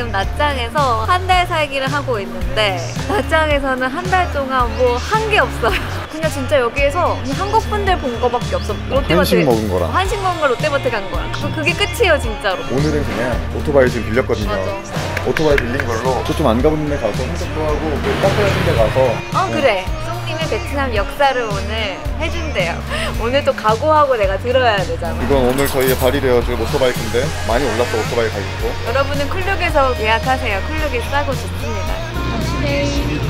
지금 낮장에서 한 달 살기를 하고 있는데 낮장에서는 한 달 동안 뭐 한 게 없어요. 그냥 진짜 여기에서 한국 분들 본 거밖에 없어. 롯데마트 한식 먹은 거랑 한식 먹은 거 롯데마트 간 거랑 그게 끝이에요 진짜로. 오늘은 그냥 오토바이 지금 빌렸거든요. 맞아. 오토바이 빌린 걸로 저 좀 안 가본 데 가서 한적도 하고 그 카페 같은 데 가서 그래. 송님의 베트남 역사를 오늘 해준대요. 오늘 또 각오하고 내가 들어야 되잖아. 이건 오늘 저희의 발이래요. 지금 오토바이인데 많이 올랐어. 오토바이 가격도. 여러분은 쿨룩에서 예약하세요. 쿨룩이 싸고 좋습니다. 오케이.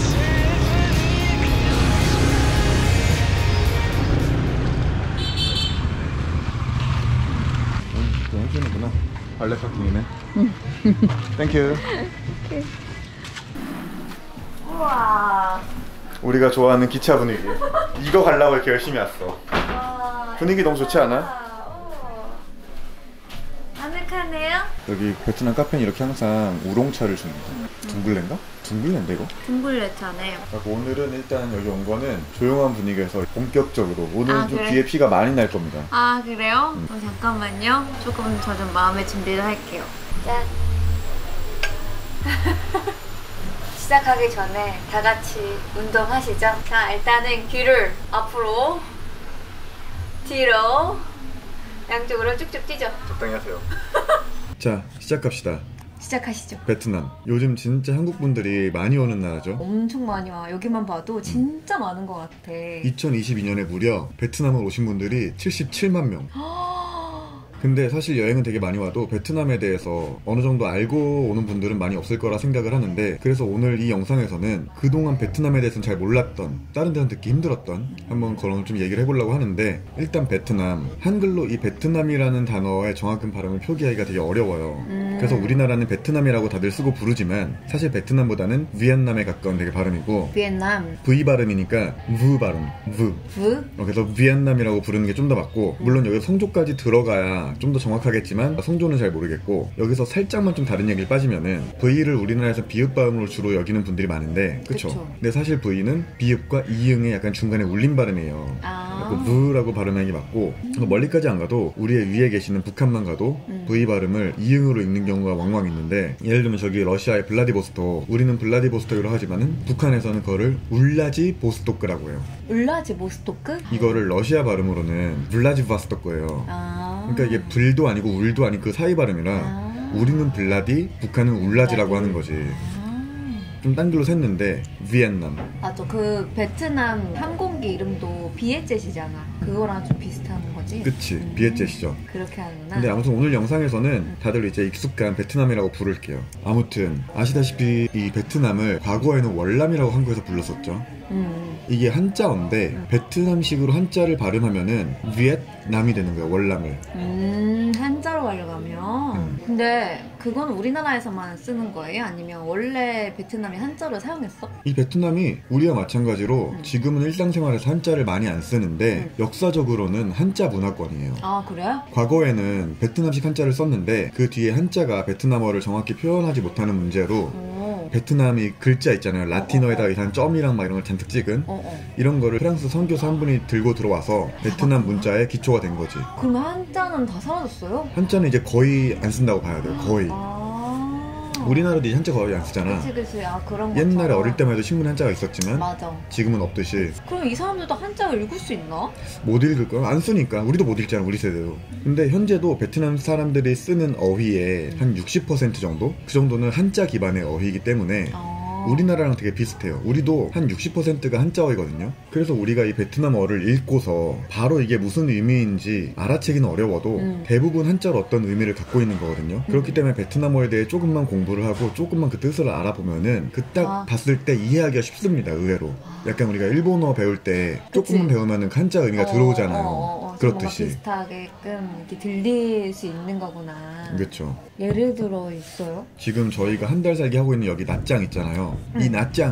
해주는구나. 발레 파킹이네. 땡큐. 우와. 우리가 좋아하는 기차 분위기. 이거 가려고 이렇게 열심히 왔어. 분위기 너무 좋지 않아? 아늑하네요? 여기 베트남 카페는 이렇게 항상 우롱차를 줍니다. 둥글레인가? 둥글레인데 이거? 둥글레차네. 오늘은 일단 여기 온 거는 조용한 분위기에서 본격적으로 오늘은 좀 그래? 귀에 피가 많이 날 겁니다. 아 그래요? 잠깐만요. 조금 저 좀 마음의 준비를 할게요. 짠. 시작하기 전에 다 같이 운동하시죠. 자 일단은 귀를 앞으로 뒤로 양쪽으로 쭉쭉 찢어. 적당히 하세요. 자 시작합시다. 시작하시죠. 베트남 요즘 진짜 한국 분들이 많이 오는 나라죠. 엄청 많이 와. 여기만 봐도 진짜 많은 것 같아. 2022년에 무려 베트남을 오신 분들이 77만 명. 근데 사실 여행은 되게 많이 와도 베트남에 대해서 어느 정도 알고 오는 분들은 많이 없을 거라 생각을 하는데, 그래서 오늘 이 영상에서는 그동안 베트남에 대해서는 잘 몰랐던, 다른 데는 듣기 힘들었던 한번 그런 좀 얘기를 해보려고 하는데, 일단 베트남, 한글로 이 베트남이라는 단어의 정확한 발음을 표기하기가 되게 어려워요. 그래서 우리나라는 베트남이라고 다들 쓰고 부르지만 사실 베트남보다는 비엔남에 가까운 되게 발음이고, 비엔남 V 발음이니까 V 발음, V. 그래서 비엔남이라고 부르는 게 좀 더 맞고, 물론 여기 성조까지 들어가야 좀 더 정확하겠지만 성조는 잘 모르겠고, 여기서 살짝만 좀 다른 얘기를 빠지면은 V를 우리나라에서 비읍 발음으로 주로 여기는 분들이 많은데, 그쵸? 근데 사실 V는 비읍과 이응의 약간 중간에 울림 발음이에요. V라고 발음하는 게 맞고, 멀리까지 안 가도 우리의 위에 계시는 북한만 가도 V 발음을 이응으로 읽는 경우가 왕왕 있는데, 예를 들면 저기 러시아의 블라디보스톡, 우리는 블라디보스톡이라고 하지만은 북한에서는 그거를 울라지보스토크라고 해요. 울라지보스토크? 이거를 러시아 발음으로는 블라디보스토크예요. 그러니까 이게 불도 아니고 울도 아니고 그 사이 발음이라 우리는 블라디, 북한은 울라지라고 하는 거지. 좀 딴 길로 샜는데 비엔남. 맞아. 그 베트남 항공기 이름도 비에젯이잖아. 그거랑 좀 비슷한 거지? 그치. 비에젯이죠. 그렇게 하는구나. 근데 아무튼 오늘 영상에서는 다들 이제 익숙한 베트남이라고 부를게요. 아무튼 아시다시피 이 베트남을 과거에는 월남이라고 한국에서 불렀었죠. 이게 한자어인데 베트남식으로 한자를 발음하면은 비엣남이 되는 거예요. 월남을. 한자로 가려면. 근데 그건 우리나라에서만 쓰는 거예요? 아니면 원래 베트남이 한자를 사용했어? 이 베트남이 우리와 마찬가지로 지금은 일상생활에서 한자를 많이 안 쓰는데 역사적으로는 한자 문화권이에요. 아 그래? 과거에는 베트남식 한자를 썼는데 그 뒤에 한자가 베트남어를 정확히 표현하지 못하는 문제로 베트남이 글자 있잖아요. 라틴어에다가 이상한 점이랑 막 이런 걸 잔뜩 찍은 이런 거를 프랑스 선교사 한 분이 들고 들어와서 베트남 문자의 기초가 된 거지. 그럼 한자는 다 사라졌어요? 한자는 이제 거의 안 쓴다고 봐야 돼요. 거의. 우리나라도 이제 한자 거의 안 쓰잖아. 그치. 아 그런 거. 옛날에 어릴 때만 해도 신문에 한자가 있었지만 맞아. 지금은 없듯이. 그럼 이 사람들도 한자를 읽을 수 있나? 못 읽을 거야. 안 쓰니까. 우리도 못 읽잖아. 우리 세대도. 근데 현재도 베트남 사람들이 쓰는 어휘의 한 60% 정도? 그 정도는 한자 기반의 어휘이기 때문에 우리나라랑 되게 비슷해요. 우리도 한 60%가 한자어이거든요. 그래서 우리가 이 베트남어를 읽고서 바로 이게 무슨 의미인지 알아채기는 어려워도 대부분 한자로 어떤 의미를 갖고 있는 거거든요. 그렇기 때문에 베트남어에 대해 조금만 공부를 하고 조금만 그 뜻을 알아보면은 그 딱 봤을 때 이해하기가 쉽습니다. 의외로. 약간 우리가 일본어 배울 때 조금만 배우면은 그 한자 의미가 들어오잖아요. 그렇듯이. 비슷하게끔 이렇게 들릴 수 있는 거구나. 그렇죠. 예를 들어 있어요? 지금 저희가 한 달 살기 하고 있는 여기 낮장 있잖아요. 이 낮장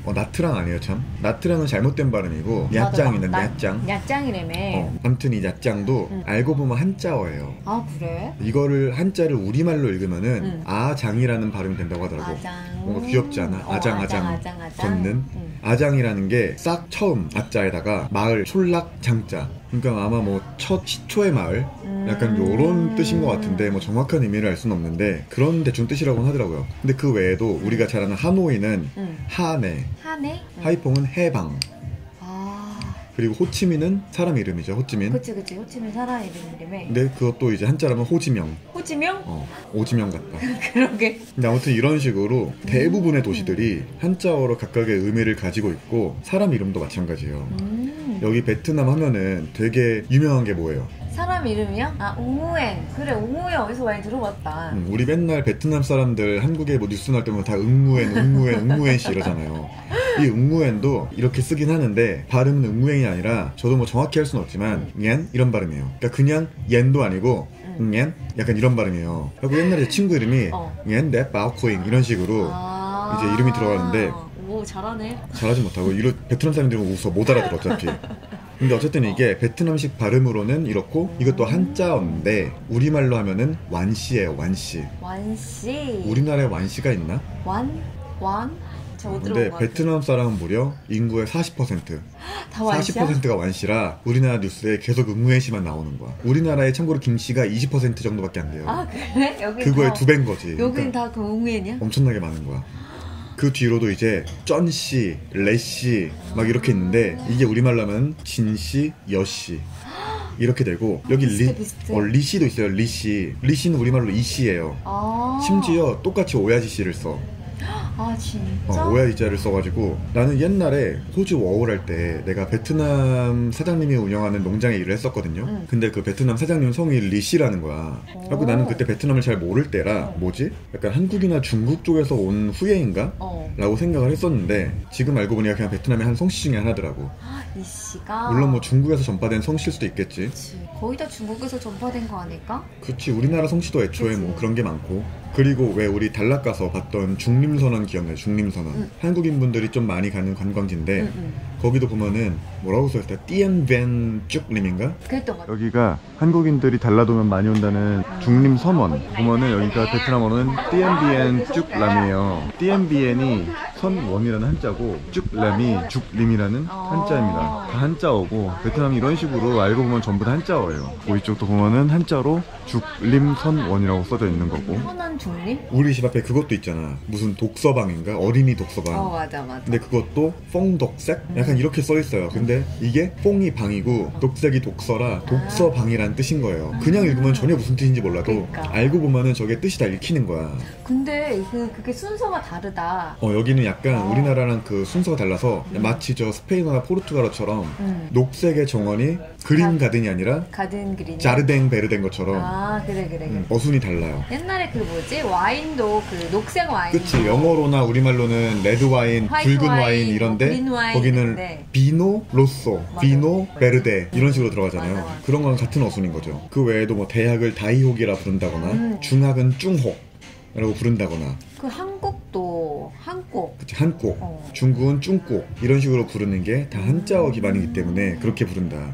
나트랑 아니에요 참. 나트랑은 잘못된 발음이고 야짱이는 야짱. 야짱이라며. 아무튼 이 야짱도 알고 보면 한자어예요. 아 그래? 이거를 한자를 우리말로 읽으면은 아장이라는 발음이 된다고 하더라고. 아장. 뭔가 귀엽지 않아? 아장 걷는. 아장이라는 게 싹 처음 아자에다가 마을 촌락 장자. 그러니까 아마 뭐 첫 시초의 마을 약간 요런 뜻인 것 같은데 뭐 정확한 의미를 알 수는 없는데 그런 대충 뜻이라고는 하더라고요. 근데 그 외에도 우리가 잘 아는 하노이는 하네, 하이퐁은 해방, 그리고 호치민은 사람 이름이죠. 호치민. 그치 호치민 사람 이름이라며. 근데 그것도 이제 한자라면 호지명. 호지명? 오지명 같다. 그러게. 근데 아무튼 이런 식으로 대부분의 도시들이 한자어로 각각의 의미를 가지고 있고 사람 이름도 마찬가지예요. 여기 베트남 하면은 되게 유명한 게 뭐예요? 사람 이름이요? 아 웅우엔. 그래 웅우엔 어디서 많이 들어봤다. 우리 맨날 베트남 사람들 한국에 뭐 뉴스 날 때면 다 응무엔씨 이러잖아요. 이 응무엔도 이렇게 쓰긴 하는데 발음은 응무엔이 아니라 저도 뭐 정확히 할 수는 없지만 옌 이런 발음이에요. 그러니까 그냥 옌도 아니고 옌 약간 이런 발음이에요. 그리고 옛날에 제 친구 이름이 옌 데 바오코잉 이런 식으로 이제 이름이 들어가는데 오 잘하네. 잘하지 못하고 베트남 사람들은 웃어 못 알아들어 어차피. 근데 어쨌든 이게 베트남식 발음으로는 이렇고 이것도 한자어인데 우리말로 하면은 완씨예요. 완씨. 우리나라에 완씨가 있나? 근데 베트남 사람은 무려 인구의 40%. 다 완씨야? 40%가 완씨라 우리나라 뉴스에 계속 응우엔씨만 나오는 거야. 우리나라에 참고로 김씨가 20% 정도밖에 안 돼요. 아 그래? 여기 그거의 2배인 거지. 여긴 그러니까 다 그 응우엔이야? 엄청나게 많은 거야. 그 뒤로도 이제 쩐씨, 레씨 막 이렇게 있는데 이게 우리말로 하면 진씨, 여씨 이렇게 되고 여기 리씨도 있어요. 리씨는 우리말로 이씨예요. 심지어 똑같이 오야지씨를 써. 아 진짜? 오야지자를 써가지고 나는 옛날에 호주 워홀 때 내가 베트남 사장님이 운영하는 농장에 일을 했었거든요. 근데 그 베트남 사장님 성이 리씨라는 거야. 그리고 나는 그때 베트남을 잘 모를 때라 뭐지? 약간 한국이나 중국 쪽에서 온 후예인가? 라고 생각을 했었는데 지금 알고 보니까 그냥 베트남의 한 성씨 중에 하나더라고. 리씨가? 물론 뭐 중국에서 전파된 성씨일 수도 있겠지. 그치. 거의 다 중국에서 전파된 거 아닐까? 그치. 우리나라 성씨도 애초에 뭐 그런 게 많고. 그리고 왜 우리 달락 가서 봤던 중림선원 기억나요? 중림선원. 한국인분들이 좀 많이 가는 관광지인데 거기도 보면은 뭐라고 써있어요? 띠엔벤 쭉림인가? 그랬던 것 같아. 여기가 한국인들이 달라도면 많이 온다는 중림선원. 보면은 여기가 베트남어는 띠엔비엔 쭉람이에요. 띠엔비엔이 선원이라는 한자고 쭉람이 죽림이라는 한자입니다. 다 한자어고 베트남이 이런 식으로 알고 보면 전부 다 한자어예요. 뭐 이쪽도 보면은 한자로 죽림선원이라고 써져 있는 거고. 선원 중림? 우리 집 앞에 그것도 있잖아. 무슨 독서방인가? 어린이 독서방. 맞아. 근데 그것도 뽕독색? 약간 이렇게 써있어요. 근데 이게 뽕이 방이고 독색이 독서라 독서방이란 뜻인 거예요. 그냥 읽으면 전혀 무슨 뜻인지 몰라도 그러니까. 알고 보면은 저게 뜻이 다 읽히는 거야. 근데 그게 순서가 다르다. 여기는 약간 우리나라랑 그 순서가 달라서 마치 저 스페인어나 포르투갈어처럼 녹색의 정원이 그린 가든이 아니라 가든 그린 자르댕 베르된 것처럼 그래. 어순이 달라요. 옛날에 그 뭐지? 와인도 그 녹색 와인. 그치. 영어로나 우리말로는 레드 와인, 붉은 와인 이런데 그린 와인 거기는 있는데. 비노 로쏘, 비노 베르데 이런 식으로 들어가잖아요. 맞아. 그런 건 같은 어순인 거죠. 그 외에도 뭐 대학을 다이옥이라 부른다거나 중학은 중혹이라고 부른다거나 그 한국도 한국. 그치, 한국, 중국은 중국 이런 식으로 부르는 게 다 한자어 기반이기 때문에 그렇게 부른다.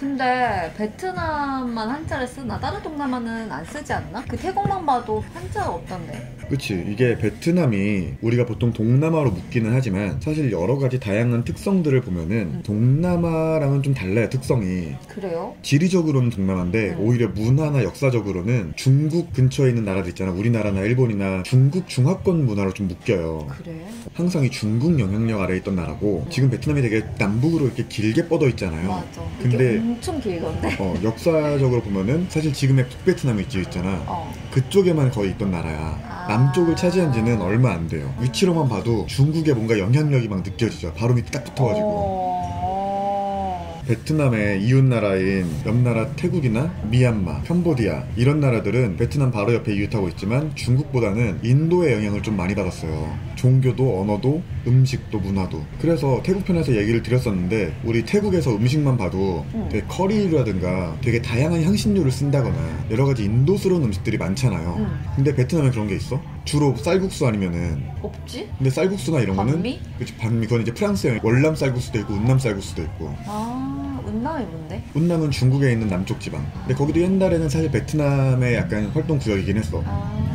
근데 베트남만 한자를 쓰나? 다른 동남아는 안 쓰지 않나? 그 태국만 봐도 한자가 없던데. 그치. 이게 베트남이 우리가 보통 동남아로 묻기는 하지만 사실 여러 가지 다양한 특성들을 보면은 동남아랑은 좀 달라요. 특성이. 그래요? 지리적으로는 동남아인데 오히려 문화나 역사적으로는 중국 근처에 있는 나라들 있잖아. 우리나라나 일본이나 중국 중화권 문화로 좀 묶여요. 그래? 항상 이 중국 영향력 아래에 있던 나라고 지금 베트남이 되게 남북으로 이렇게 길게 뻗어 있잖아요. 맞아. 근데 엄청 길던데. 역사적으로 보면은 사실 지금의 북베트남이 있잖아. 그쪽에만 거의 있던 나라야. 남쪽을 차지한 지는 얼마 안 돼요. 위치로만 봐도 중국의 뭔가 영향력이 막 느껴지죠. 바로 밑에 딱 붙어가지고. 베트남의 이웃나라인 옆나라 태국이나 미얀마, 캄보디아 이런 나라들은 베트남 바로 옆에 이웃하고 있지만 중국보다는 인도의 영향을 좀 많이 받았어요. 종교도 언어도 음식도 문화도. 그래서 태국 편에서 얘기를 드렸었는데 우리 태국에서 음식만 봐도 되게 커리라든가 되게 다양한 향신료를 쓴다거나 여러 가지 인도스러운 음식들이 많잖아요. 근데 베트남에 그런 게 있어? 주로 쌀국수 아니면은 없지? 근데 쌀국수나 이런 거는 반미? 그치 반미 그건 이제 프랑스형 월남 쌀국수도 있고 운남 쌀국수도 있고 운남이 뭔데? 운남은 중국에 있는 남쪽 지방 근데 거기도 옛날에는 사실 베트남의 약간 활동 구역이긴 했어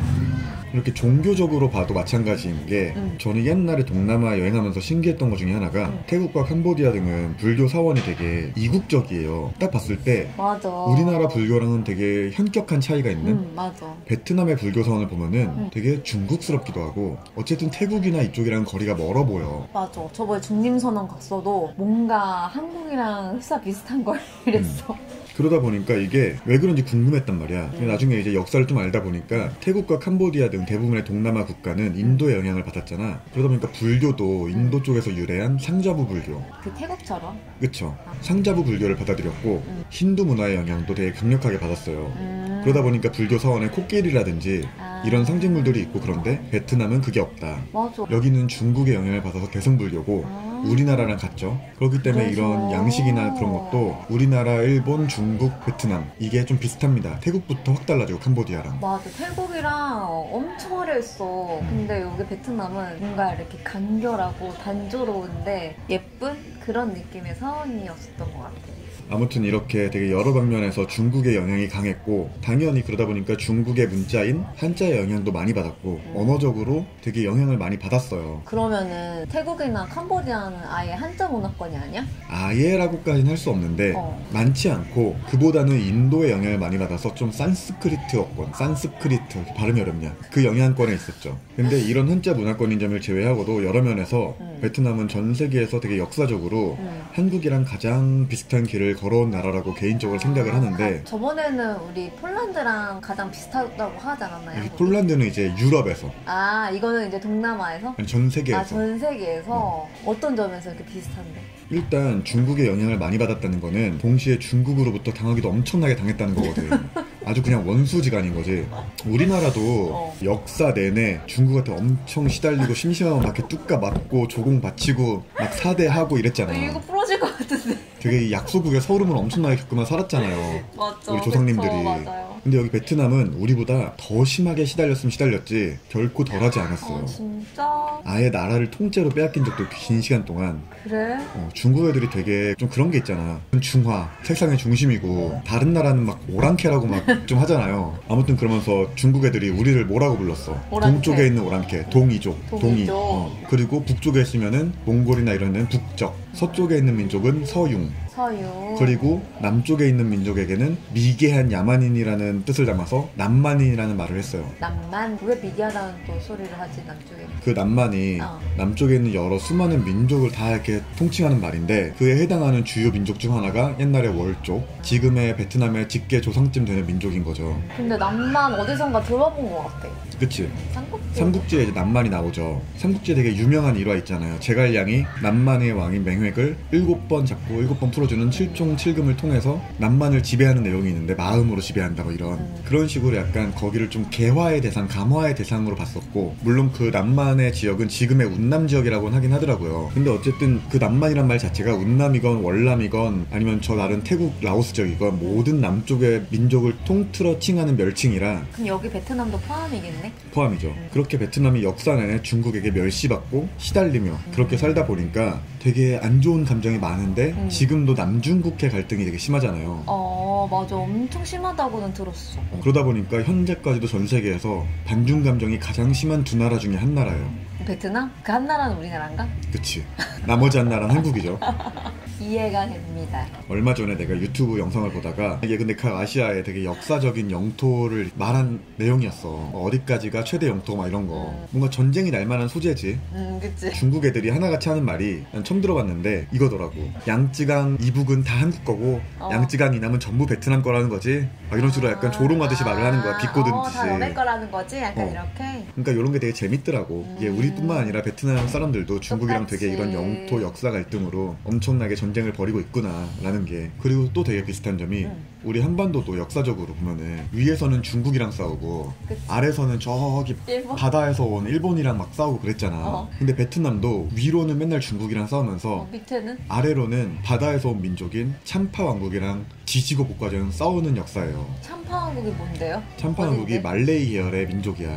이렇게 종교적으로 봐도 마찬가지인 게 저는 옛날에 동남아 여행하면서 신기했던 것 중에 하나가 태국과 캄보디아 등은 불교 사원이 되게 이국적이에요. 딱 봤을 때 맞아. 우리나라 불교랑은 되게 현격한 차이가 있는 맞아. 베트남의 불교 사원을 보면은 되게 중국스럽기도 하고 어쨌든 태국이나 이쪽이랑 거리가 멀어 보여. 맞아. 저번에 중림선언 갔어도 뭔가 한국이랑 흡사 비슷한 걸 이랬어. 그러다 보니까 이게 왜 그런지 궁금했단 말이야. 근데 나중에 이제 역사를 좀 알다 보니까 태국과 캄보디아 등 대부분의 동남아 국가는 인도의 영향을 받았잖아. 그러다 보니까 불교도 인도 쪽에서 유래한 상자부 불교. 그 태국처럼? 그쵸. 상자부 불교를 받아들였고 힌두 문화의 영향도 되게 강력하게 받았어요. 그러다 보니까 불교 사원에 코끼리라든지 이런 상징물들이 있고 그런데 베트남은 그게 없다. 맞아. 여기는 중국의 영향을 받아서 대승불교고 우리나라랑 같죠. 그렇기 때문에 이런 양식이나 그런 것도 우리나라, 일본, 중국, 베트남 이게 좀 비슷합니다. 태국부터 확 달라지고 캄보디아랑. 맞아. 태국이랑 엄청 화려했어. 근데 여기 베트남은 뭔가 이렇게 간결하고 단조로운데 예쁜 그런 느낌의 사원이었었던 것 같아. 아무튼 이렇게 되게 여러 방면에서 중국의 영향이 강했고 당연히 그러다 보니까 중국의 문자인 한자의 영향도 많이 받았고 언어적으로 되게 영향을 많이 받았어요. 그러면은 태국이나 캄보디아는 아예 한자 문화권이 아니야? 아예라고까지는 할 수 없는데 많지 않고 그보다는 인도의 영향을 많이 받아서 좀 산스크리트어권, 산스크리트 발음이 어렵냐 그 영향권에 있었죠. 근데 이런 한자 문화권인 점을 제외하고도 여러 면에서 베트남은 전 세계에서 되게 역사적으로 한국이랑 가장 비슷한 길을 걸어온 나라라고 개인적으로 생각을 하는데 저번에는 우리 폴란드랑 가장 비슷하다고 하지 않았나요? 폴란드는 이제 유럽에서 이거는 이제 동남아에서? 아니 전 세계에서 전 세계에서 어떤 점에서 이렇게 비슷한데? 일단 중국의 영향을 많이 받았다는 거는 동시에 중국으로부터 당하기도 엄청나게 당했다는 거거든. 아주 그냥 원수지간인 거지. 우리나라도 역사 내내 중국한테 엄청 시달리고 심심하면 막 이렇게 뚝까 맞고 조공 바치고 막 사대하고 이랬잖아. 이거 부러질 것 같은데. 되게 약소국의 서름을 엄청나게 겪으면 살았잖아요. 맞죠. 우리 조상님들이. 그쵸, 맞아요. 근데 여기 베트남은 우리보다 더 심하게 시달렸으면 시달렸지 결코 덜하지 않았어요. 진짜? 아예 나라를 통째로 빼앗긴 적도 긴 시간 동안. 그래? 중국 애들이 되게 좀 그런 게 있잖아. 중화, 세상의 중심이고 다른 나라는 막 오랑캐라고 막 좀 하잖아요. 아무튼 그러면서 중국 애들이 우리를 뭐라고 불렀어? 오랑캐. 동쪽에 있는 오랑캐, 동이족, 동이. 그리고 북쪽에 있으면은 몽골이나 이런 데는 북적, 서쪽에 있는 민족은 서융. 그리고 남쪽에 있는 민족에게는 미개한 야만인이라는 뜻을 담아서 남만인이라는 말을 했어요. 남만? 왜 미개하다는 또 소리를 하지 남쪽에? 그 남만이 남쪽에 있는 여러 수많은 민족을 다 이렇게 통칭하는 말인데 그에 해당하는 주요 민족 중 하나가 옛날에 월족, 지금의 베트남의 직계 조상쯤 되는 민족인 거죠. 근데 남만 어디선가 들어본 것 같아. 그치? 삼국지? 삼국지에 이제 남만이 나오죠. 삼국지에 되게 유명한 일화 있잖아요. 제갈량이 남만의 왕인 맹획을 7번 잡고 7번 풀어주는 7종 7금을 통해서 남만을 지배하는 내용이 있는데 마음으로 지배한다고 이런 그런 식으로 약간 거기를 좀 개화의 대상, 감화의 대상으로 봤었고 물론 그 남만의 지역은 지금의 운남 지역이라고는 하긴 하더라고요. 근데 어쨌든 그 남만이란 말 자체가 운남이건 월남이건 아니면 저 다른 태국, 라오스 지역이건 모든 남쪽의 민족을 통틀어 칭하는 멸칭이라 그럼 여기 베트남도 포함이겠네? 포함이죠. 그렇게 베트남이 역사 내내 중국에게 멸시받고 시달리며 그렇게 살다 보니까 되게 안 좋은 감정이 많은데 지금도 남중국해 갈등이 되게 심하잖아요. 맞아. 엄청 심하다고는 들었어. 그러다 보니까 현재까지도 전 세계에서 반중 감정이 가장 심한 두 나라 중에 한 나라예요. 베트남? 그 한 나라는 우리나라인가? 그치. 나머지 한 나라는 한국이죠. 이해가 됩니다. 얼마 전에 내가 유튜브 영상을 보다가 이게 근데 각 아시아의 되게 역사적인 영토를 말한 내용이었어. 어디까지가 최대 영토 막 이런 거. 뭔가 전쟁이 날 만한 소재지. 그치. 중국 애들이 하나같이 하는 말이 난 처음 들어봤는데 이거더라고. 양쯔강 이북은 다 한국 거고 양쯔강 이남은 전부 베트남 거라는 거지. 막 이런 식으로 약간 조롱하듯이 말을 하는 거야. 비꼬듯이. 다 너네 거라는 거지? 약간 이렇게. 그러니까 이런 게 되게 재밌더라고. 이게 우리뿐만 아니라 베트남 사람들도 중국이랑 되게 이런 영토 역사 갈등으로 엄청나게 전쟁을 벌이고 있구나 라는 게. 그리고 또 되게 비슷한 점이 우리 한반도도 역사적으로 보면은 위에서는 중국이랑 싸우고 아래서는 저기 일본? 바다에서 온 일본이랑 막 싸우고 그랬잖아. 근데 베트남도 위로는 맨날 중국이랑 싸우면서 밑에는? 아래로는 바다에서 온 민족인 참파 왕국이랑 지지고 볶아전 싸우는 역사예요. 참파 왕국이 뭔데요? 참파 왕국이 말레이 계열의 민족이야.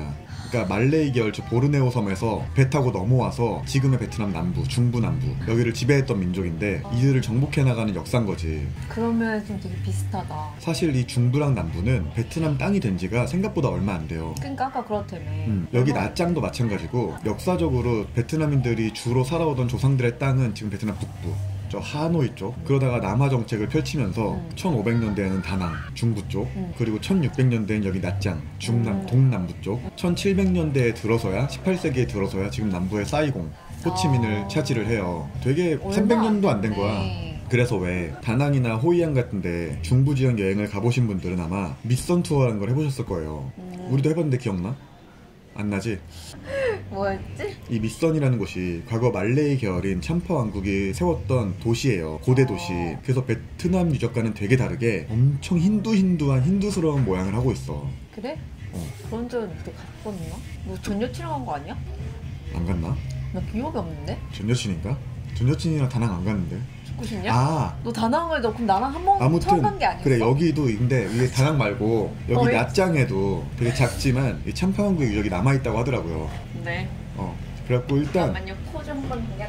그러니까 말레이 계열 즉 보르네오 섬에서 배 타고 넘어와서 지금의 베트남 남부, 중부 남부 여기를 지배했던 민족인데 이들을 정복해 나가는 역사인 거지. 그러면 좀 되게 비슷하다. 사실 이 중부랑 남부는 베트남 땅이 된 지가 생각보다 얼마 안 돼요. 그러니까 아까 그렇다며. 여기 나짱도 마찬가지고 역사적으로 베트남인들이 주로 살아오던 조상들의 땅은 지금 베트남 북부 저 하노이 쪽 그러다가 남하 정책을 펼치면서 1500년대에는 다낭 중부 쪽 그리고 1600년대엔 여기 나짱 중남 동남부 쪽 1700년대에 들어서야 18세기에 들어서야 지금 남부의 사이공 호치민을 차지를 해요. 되게 300년도 안 된 거야. 그래서 왜 다낭이나 호이안 같은데 중부 지역 여행을 가보신 분들은 아마 밑선 투어라는 걸 해보셨을 거예요. 우리도 해봤는데 기억나? 안 나지? 뭐였지? 이 밑선이라는 곳이 과거 말레이 계열인 참파 왕국이 세웠던 도시예요. 고대 도시. 그래서 베트남 유적과는 되게 다르게 엄청 힌두한 힌두스러운 모양을 하고 있어. 그래? 그런 적은 또 갔었나? 너 전 여친이랑 간 거 아니야? 안 갔나? 나 기억이 없는데? 전 여친인가? 전 여친이랑 다낭 안 갔는데. 죽고 싶냐? 아 너 다낭을 너 그럼 나랑 한 번 처음 아무튼 간 게 아니었어? 그래 여기도 근데 이게 다낭 말고 여기 왜? 나짱에도 되게 작지만 이 참파 왕국의 유적이 남아있다고 하더라고요. 네. 그래갖고 일단 잠깐만요. 코 좀 한번 그냥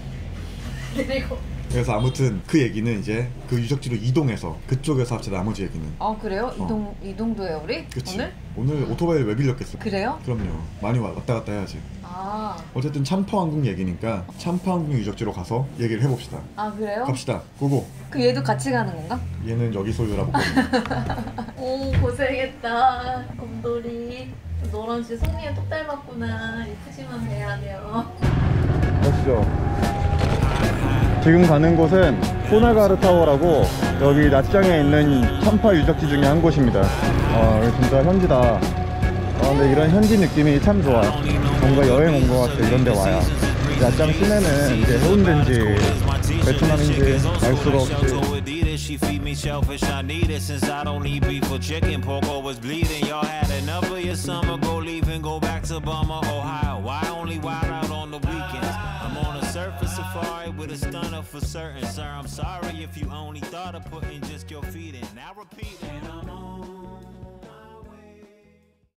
그리고 그래서 아무튼 그 얘기는 이제 그 유적지로 이동해서 그쪽에서 합쳐 나머지 얘기는. 아 그래요? 이동도 해요 우리? 그치. 오늘? 오늘 오토바이를 왜 빌렸겠어? 그래요? 그럼요. 많이 왔다 갔다 해야지. 아 어쨌든 참파 왕국 얘기니까 참파 왕국 유적지로 가서 얘기를 해봅시다. 그래요? 갑시다. 고고. 그 얘도 같이 가는 건가? 얘는 여기 소유라고 보거든요. 오 고생했다 곰돌이. 너랑 진짜 성미가 똑 닮았구나. 이쁘지만 해야 돼요. 가시죠. 지금 가는 곳은 호나가르 타워라고 여기 나짱에 있는 참파 유적지 중에 한 곳입니다. 여기 진짜 현지다. 근데 이런 현지 느낌이 참 좋아. 뭔가 여행 온 것 같아. 이런 데 와야. 나짱 시내는 이제 해운대인지 베트남인지 알 수가 없지. She feed me shellfish, I need it since I don't eat beef or chicken. Pork was bleeding. Y'all had enough of your summer, go leave and go back to Bummer, Ohio. Why only wild out on the weekends? I'm on a surface safari with a stunner for certain. Sir, I'm sorry if you only thought of putting just your feet in. Now repeat it. I'm on.